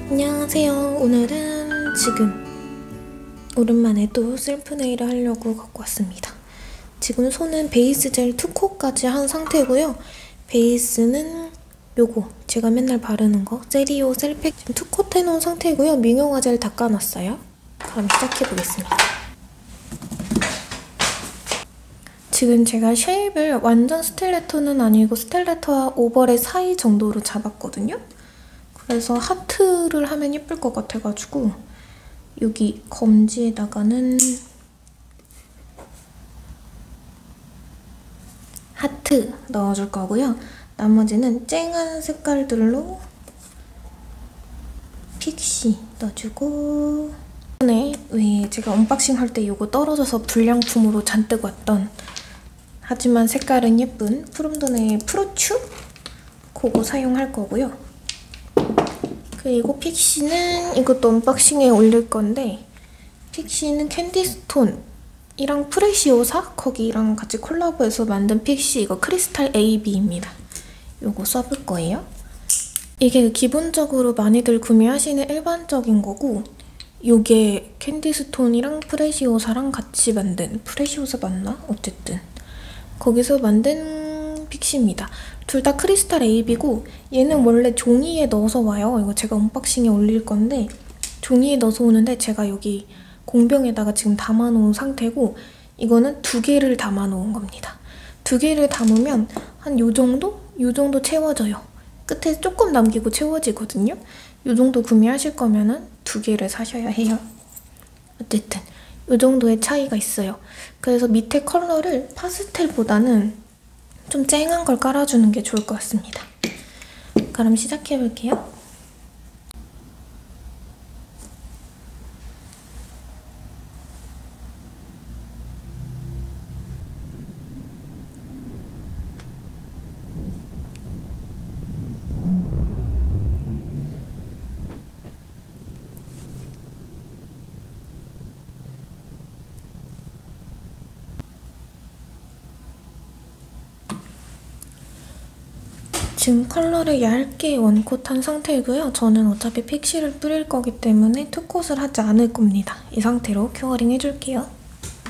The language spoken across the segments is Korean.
안녕하세요. 오늘은 지금 오랜만에 또 셀프 네일을 하려고 갖고 왔습니다. 지금 손은 베이스 젤 2코까지 한 상태고요. 베이스는 요거 제가 맨날 바르는 거 세리오 셀팩 지금 2코 해놓은 상태고요. 미용화 젤 닦아놨어요. 그럼 시작해보겠습니다. 지금 제가 쉐입을 완전 스틸레터는 아니고 스틸레터와 오버랩 사이 정도로 잡았거든요. 그래서 하트를 하면 예쁠 것 같아가지고 여기 검지에다가는 하트 넣어줄 거고요. 나머지는 쨍한 색깔들로 픽시 넣어주고 이번에 왜 제가 언박싱 할 때 이거 떨어져서 불량품으로 잔뜩 왔던 하지만 색깔은 예쁜 프롬돈의 프로츄? 그거 사용할 거고요. 그리고 픽시는 이것도 언박싱에 올릴 건데 픽시는 캔디스톤이랑 프레시오사 거기랑 같이 콜라보해서 만든 픽시 이거 크리스탈 AB입니다. 요거 써볼 거예요. 이게 기본적으로 많이들 구매하시는 일반적인 거고 요게 캔디스톤이랑 프레시오사랑 같이 만든 프레시오사 맞나? 어쨌든 거기서 만든 픽시입니다. 둘 다 크리스탈 AB고 얘는 원래 종이에 넣어서 와요. 이거 제가 언박싱에 올릴 건데 종이에 넣어서 오는데 제가 여기 공병에다가 지금 담아놓은 상태고 이거는 2개를 담아놓은 겁니다. 2개를 담으면 한 요 정도? 요 정도 채워져요. 끝에 조금 남기고 채워지거든요. 요 정도 구매하실 거면은 2개를 사셔야 해요. 어쨌든 요 정도의 차이가 있어요. 그래서 밑에 컬러를 파스텔보다는 좀 쨍한 걸 깔아주는 게 좋을 것 같습니다. 그럼 시작해볼게요. 지금 컬러를 얇게 원콧한 상태이고요. 저는 어차피 픽시를 뿌릴 거기 때문에 투콧을 하지 않을 겁니다. 이 상태로 큐어링 해줄게요.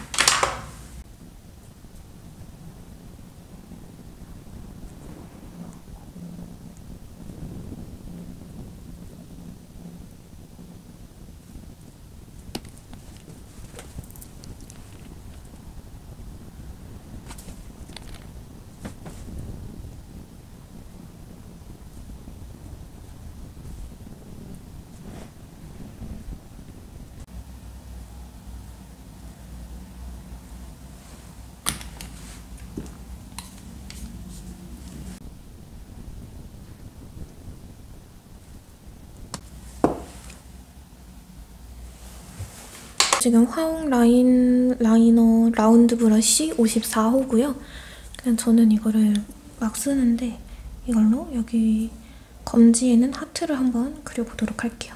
지금 화홍 라이너 라운드 브러쉬 54호고요. 그냥 저는 이거를 막 쓰는데 이걸로 여기 검지에는 하트를 한번 그려보도록 할게요.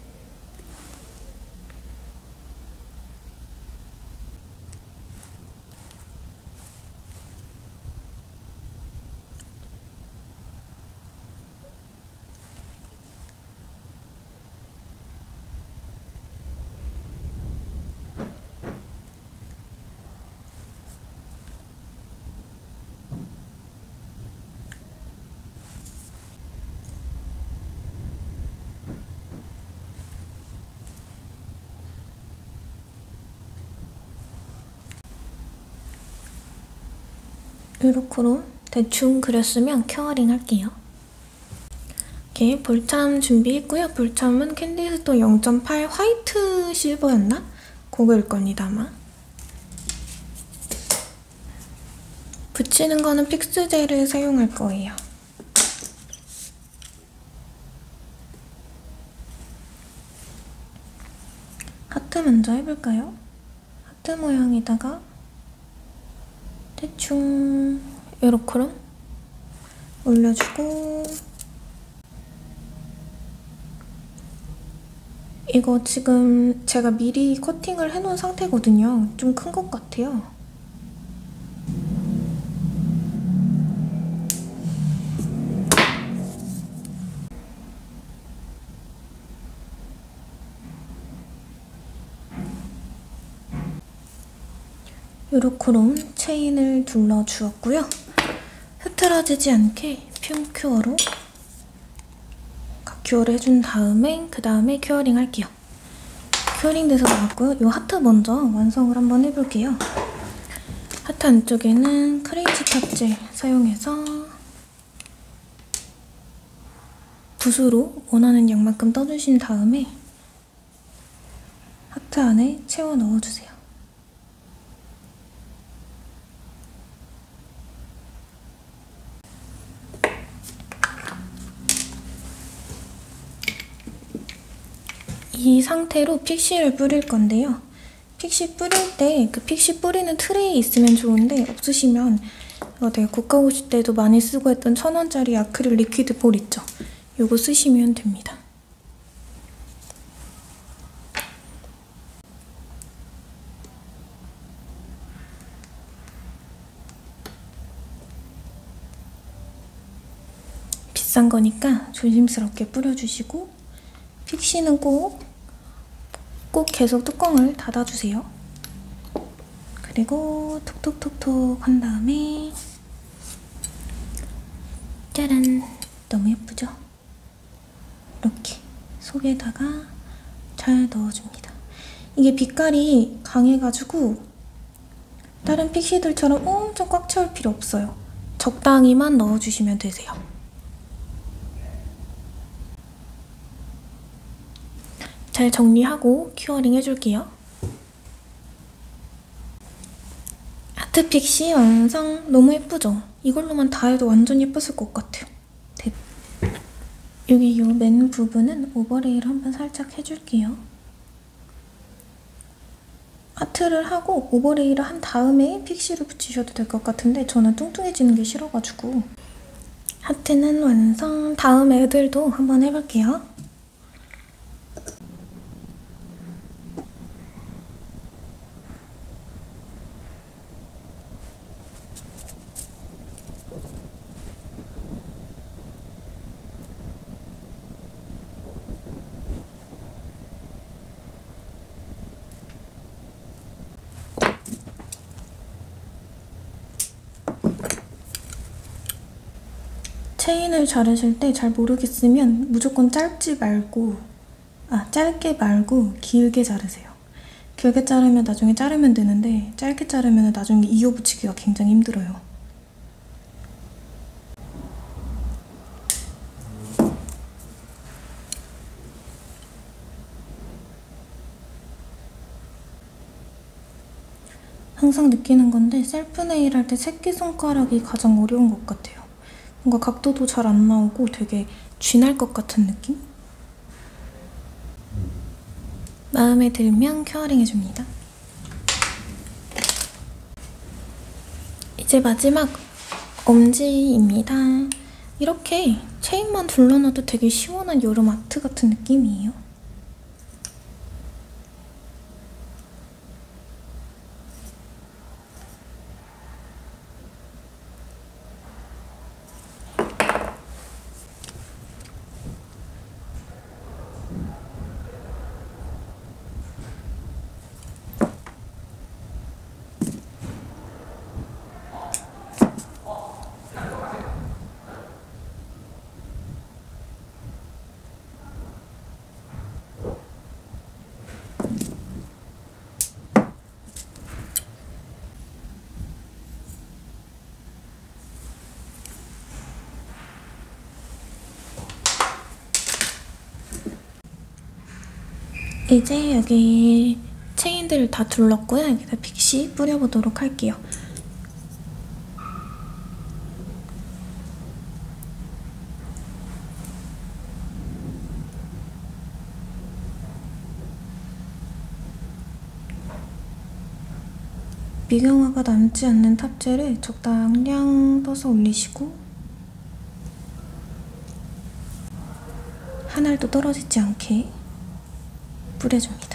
이렇게 대충 그렸으면 큐어링 할게요. 이렇게 볼참 준비했고요. 볼참은 캔디스톤 0.8 화이트 실버였나? 그거일 겁니다, 아마. 붙이는 거는 픽스젤을 사용할 거예요. 하트 먼저 해볼까요? 하트 모양에다가 대충 요렇게 올려주고 이거 지금 제가 미리 커팅을 해놓은 상태거든요. 좀 큰 것 같아요. 요렇게롬 체인을 둘러주었고요. 흐트러지지 않게 퓨큐어로 큐어를 해준 다음에 그 다음에 큐어링 할게요. 큐어링 돼서 나왔고요. 이 하트 먼저 완성을 한번 해볼게요. 하트 안쪽에는 크레이지 탑젤 사용해서 붓으로 원하는 양만큼 떠주신 다음에 하트 안에 채워 넣어주세요. 이 상태로 픽시를 뿌릴 건데요. 픽시 뿌릴 때 그 픽시 뿌리는 트레이 있으면 좋은데 없으시면 이거 되게 국가 오실 때도 많이 쓰고 했던 1,000원짜리 아크릴 리퀴드 볼 있죠? 이거 쓰시면 됩니다. 비싼 거니까 조심스럽게 뿌려주시고 픽시는 꼭 계속 뚜껑을 닫아주세요. 그리고 톡톡톡톡 한 다음에 짜란! 너무 예쁘죠? 이렇게 속에다가 잘 넣어줍니다. 이게 빛깔이 강해가지고 다른 픽시들처럼 엄청 꽉 채울 필요 없어요. 적당히만 넣어주시면 되세요. 잘 정리하고 큐어링 해줄게요. 하트 픽시 완성! 너무 예쁘죠? 이걸로만 다 해도 완전 예뻤을 것 같아요. 여기 이 맨 부분은 오버레이를 한번 살짝 해줄게요. 하트를 하고 오버레이를 한 다음에 픽시를 붙이셔도 될 것 같은데 저는 뚱뚱해지는 게 싫어가지고 하트는 완성! 다음 애들도 한번 해볼게요. 체인을 자르실 때 잘 모르겠으면 무조건 짧게 말고 길게 자르세요. 길게 자르면 나중에 자르면 되는데 짧게 자르면 나중에 이어붙이기가 굉장히 힘들어요. 항상 느끼는 건데 셀프 네일 할 때 새끼손가락이 가장 어려운 것 같아요. 뭔가 각도도 잘 안 나오고 되게 쥐날 것 같은 느낌? 마음에 들면 큐어링 해줍니다. 이제 마지막 엄지입니다. 이렇게 체인만 둘러놔도 되게 시원한 여름 아트 같은 느낌이에요. 이제 여기 체인들을 다 둘렀고요. 여기다 픽시 뿌려보도록 할게요. 미경화가 남지 않는 탑젤을 적당량 떠서 올리시고 한 알도 떨어지지 않게 뿌려줍니다.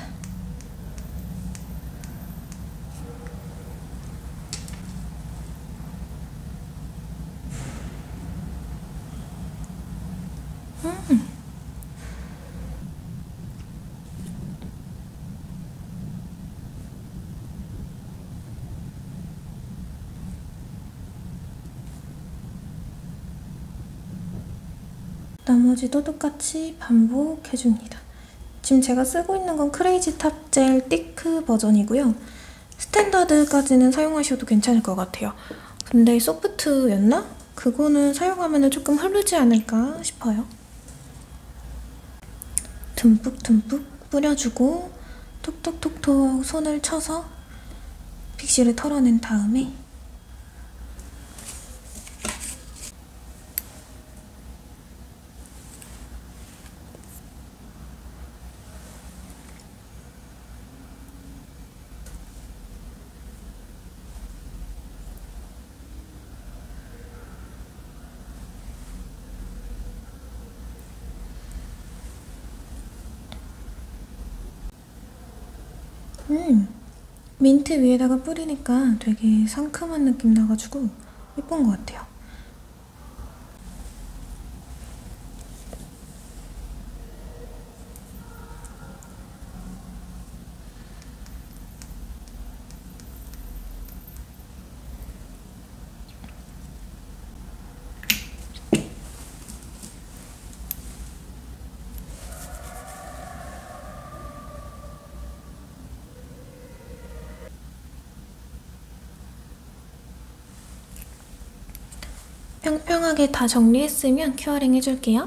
나머지도 똑같이 반복해줍니다. 지금 제가 쓰고 있는 건 크레이지 탑 젤 띠크 버전이고요. 스탠다드까지는 사용하셔도 괜찮을 것 같아요. 근데 소프트였나? 그거는 사용하면 조금 흐르지 않을까 싶어요. 듬뿍듬뿍 뿌려주고 톡톡톡톡 손을 쳐서 픽시를 털어낸 다음에 민트 위에다가 뿌리니까 되게 상큼한 느낌 나가지고 예쁜 것 같아요. 평평하게 다 정리했으면 큐어링 해줄게요.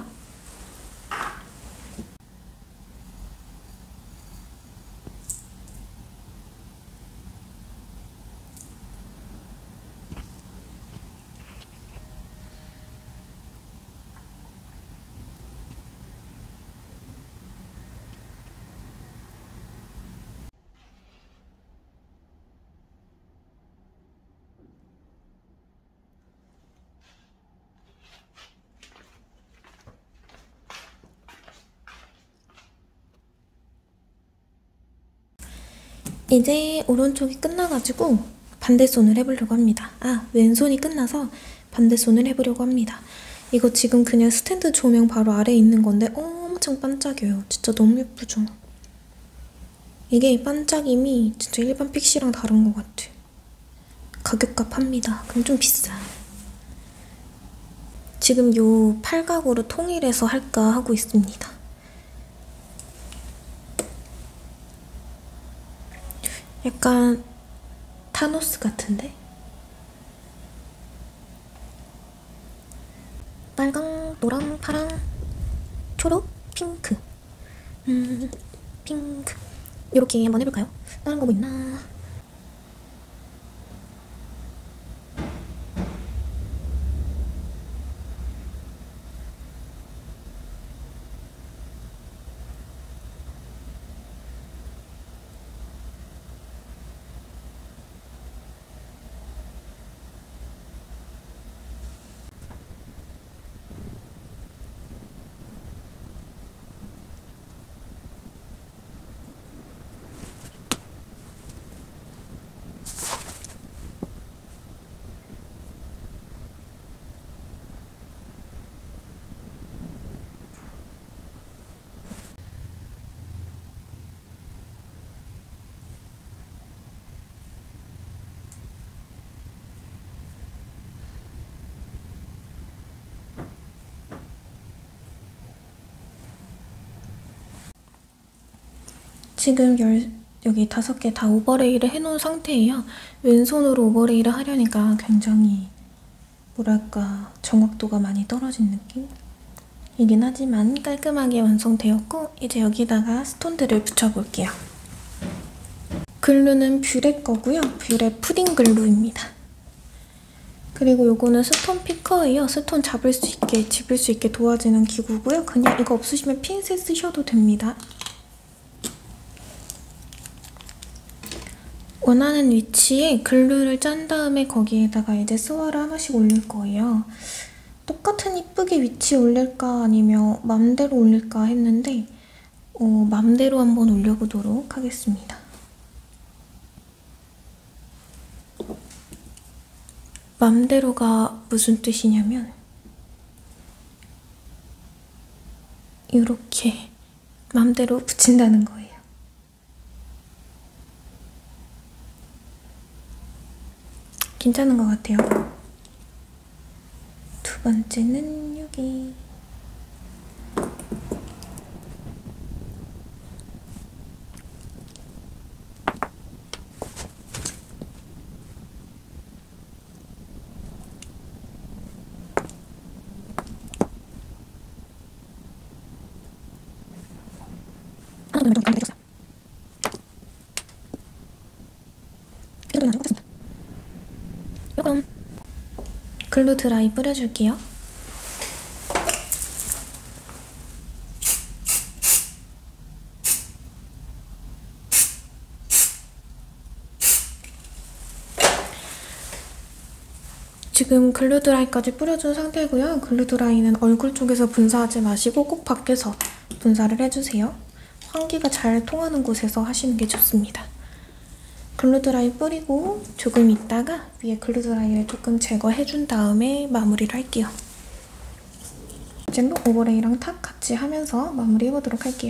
이제 오른쪽이 끝나가지고 반대손을 해보려고 합니다. 왼손이 끝나서 반대손을 해보려고 합니다. 이거 지금 그냥 스탠드 조명 바로 아래에 있는 건데 엄청 반짝여요. 진짜 너무 예쁘죠? 이게 반짝임이 진짜 일반 픽시랑 다른 것 같아. 가격값 합니다. 그럼 좀 비싸. 지금 요 팔각으로 통일해서 할까 하고 있습니다. 약간 타노스 같은데? 빨강, 노랑, 파랑, 초록, 핑크. 핑크. 이렇게 한번 해볼까요? 다른 거 뭐 있나? 지금 여기 5개 다 오버레이를 해놓은 상태예요. 왼손으로 오버레이를 하려니까 굉장히 뭐랄까 정확도가 많이 떨어진 느낌? 이긴 하지만 깔끔하게 완성되었고 이제 여기다가 스톤들을 붙여볼게요. 글루는 뷰레 거고요. 뷰레 푸딩 글루입니다. 그리고 요거는 스톤 피커예요. 스톤 잡을 수 있게, 집을 수 있게 도와주는 기구고요. 그냥 이거 없으시면 핀셋 쓰셔도 됩니다. 원하는 위치에 글루를 짠 다음에 거기에다가 이제 스와를 하나씩 올릴 거예요. 똑같은 이쁘게 위치 올릴까 아니면 맘대로 올릴까 했는데 맘대로 한번 올려보도록 하겠습니다. 맘대로가 무슨 뜻이냐면 이렇게 맘대로 붙인다는 거예요. 괜찮은 것 같아요. 두 번째는 여기. 조금 글루 드라이 뿌려줄게요. 지금 글루 드라이까지 뿌려준 상태고요. 글루 드라이는 얼굴 쪽에서 분사하지 마시고 꼭 밖에서 분사를 해주세요. 환기가 잘 통하는 곳에서 하시는 게 좋습니다. 글루 드라이 뿌리고 조금 있다가 위에 글루 드라이를 조금 제거해준 다음에 마무리를 할게요. 젤로 오버레이랑 탑 같이 하면서 마무리해보도록 할게요.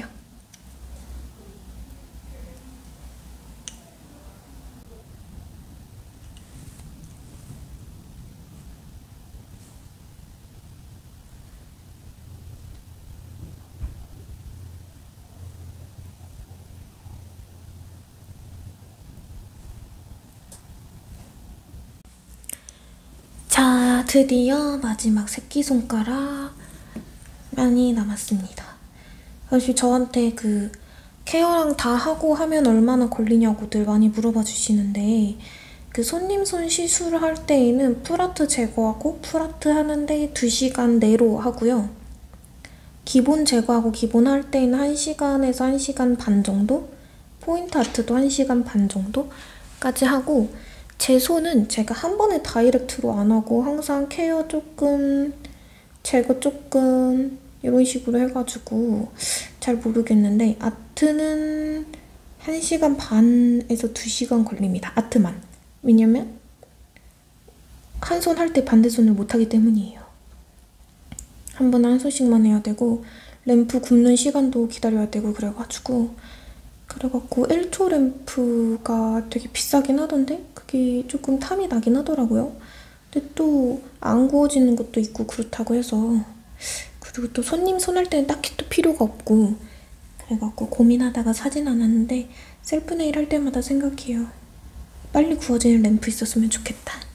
자, 드디어 마지막 새끼손가락 많이 남았습니다. 사실 저한테 그 케어랑 다 하고 하면 얼마나 걸리냐고들 많이 물어봐 주시는데 그 손님 손 시술할 때에는 풀아트 제거하고 풀아트 하는데 2시간 내로 하고요. 기본 제거하고 기본 할 때는 1시간에서 1시간 반 정도? 포인트 아트도 1시간 반 정도까지 하고 제 손은 제가 한 번에 다이렉트로 안 하고 항상 케어 조금, 제거 조금 이런 식으로 해가지고 잘 모르겠는데 아트는 1시간 반에서 2시간 걸립니다. 아트만. 왜냐면 한 손 할 때 반대손을 못하기 때문이에요. 한 번에 한 손씩만 해야 되고 램프 굽는 시간도 기다려야 되고 그래가지고 1초 램프가 되게 비싸긴 하던데 그게 조금 탐이 나긴 하더라고요. 근데 또 안 구워지는 것도 있고 그렇다고 해서 그리고 또 손님 손 할 때는 딱히 또 필요가 없고 그래갖고 고민하다가 사진 않았는데 셀프 네일 할 때마다 생각해요. 빨리 구워지는 램프 있었으면 좋겠다.